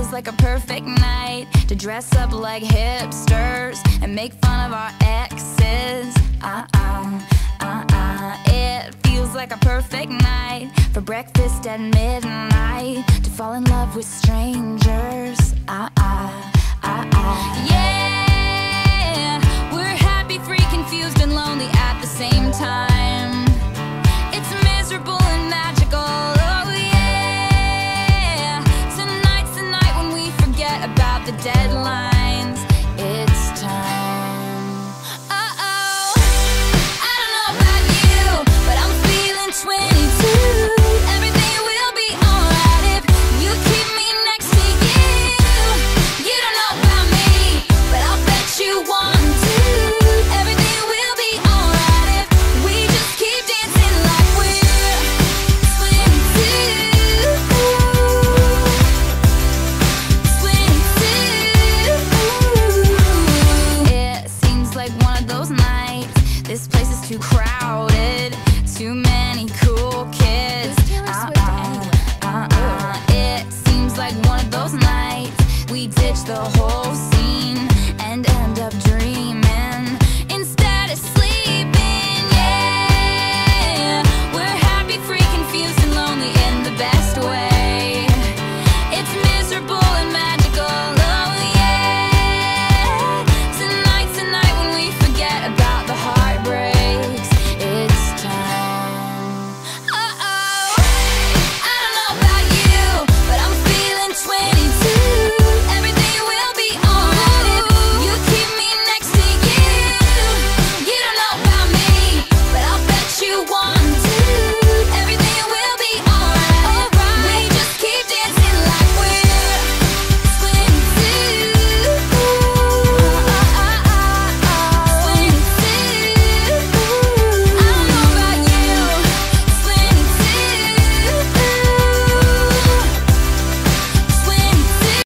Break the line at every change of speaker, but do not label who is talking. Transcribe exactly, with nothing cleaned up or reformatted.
feels like a perfect night to dress up like hipsters and make fun of our exes. Uh-uh, uh-uh. It feels like a perfect night for breakfast at midnight, to fall in love with strangers.